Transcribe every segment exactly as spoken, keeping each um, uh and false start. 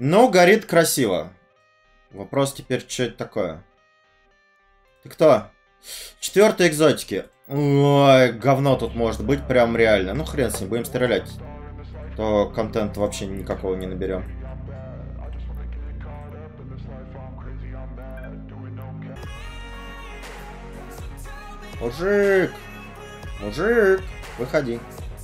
Ну, горит красиво. Вопрос теперь, что это такое? Ты кто? Четвертые экзотики. Ой, говно тут может быть прям реально. Ну, хрен с ним, будем стрелять. То контента вообще никакого не наберем. Мужик! Мужик! Выходи.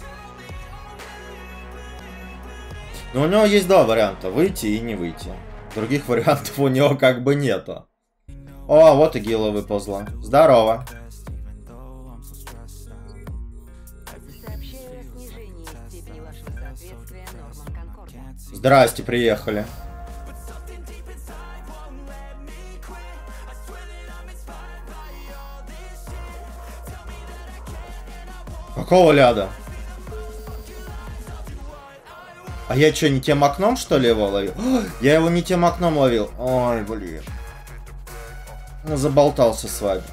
Но у него есть два варианта. Выйти и не выйти. Других вариантов у него как бы нету. О, вот и Гила выползла. Здорово. Здрасте, приехали. Какого ляда? А я что, не тем окном, что ли, его ловил? О, я его не тем окном ловил. Ой, блин. Ну, заболтался с вами.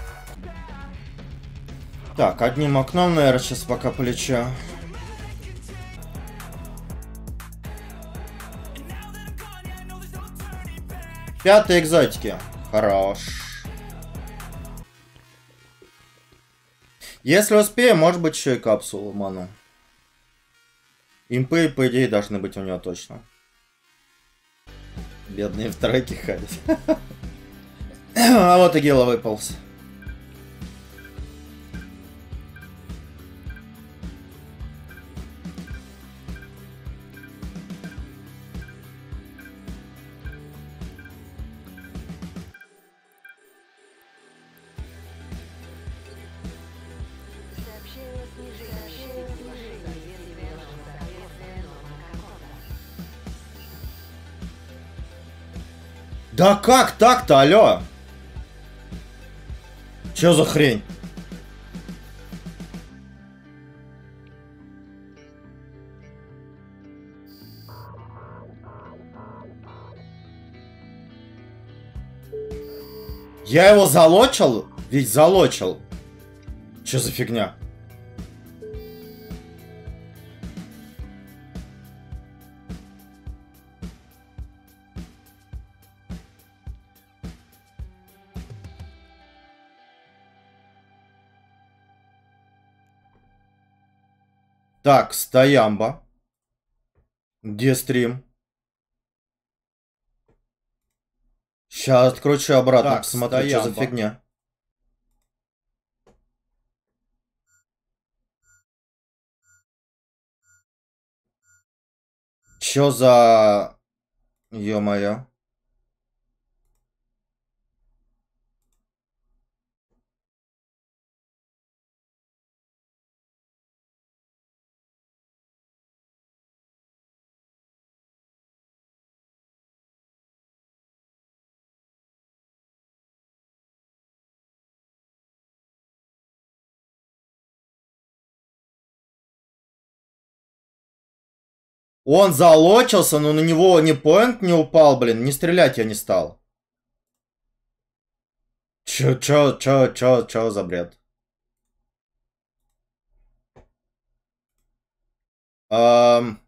Так, одним окном, наверное, сейчас пока полечу. Пятые экзотики. Хорош. Если успею, может быть, еще и капсулу ману. Импы, по идее, должны быть у него точно. Бедные в треке ходят. А вот и Гила выполз. Да как так-то, алло? Чё за хрень? Я его залочил? Ведь залочил. Чё за фигня? Так, стоямба. Где стрим? Сейчас откручу обратно, так, посмотрю, стоямба. Что за фигня. Чё за... Ё-моё. Он залочился, но на него ни поинт не упал, блин. Не стрелять я не стал. Чё, чё, чё, чё, чё за бред? Эм...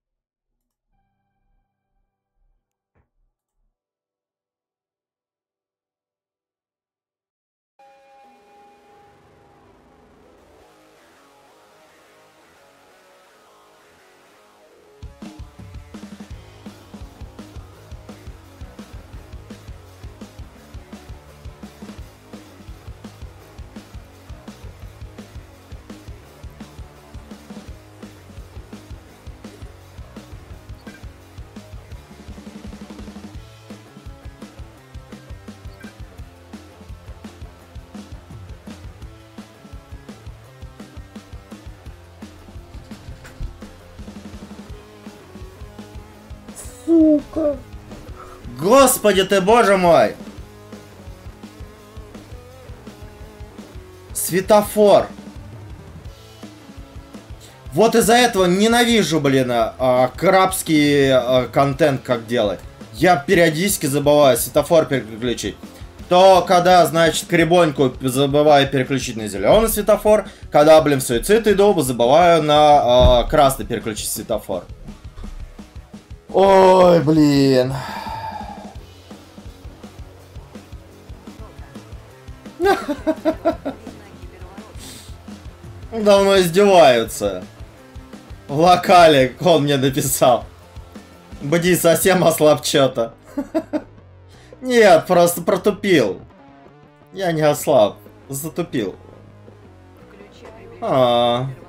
Сука. Господи ты, боже мой. Светофор. Вот из-за этого ненавижу, блин, а, крабский а, контент как делать. Я периодически забываю светофор переключить. То, когда, значит, кребоньку забываю переключить на зеленый светофор. Когда, блин, в суицид иду, забываю на а, красный переключить светофор. Ой, блин. Давно издеваются. В локале он мне написал. Бди совсем ослаб чё-то. Нет, просто протупил. Я не ослаб, затупил. А, -а, -а.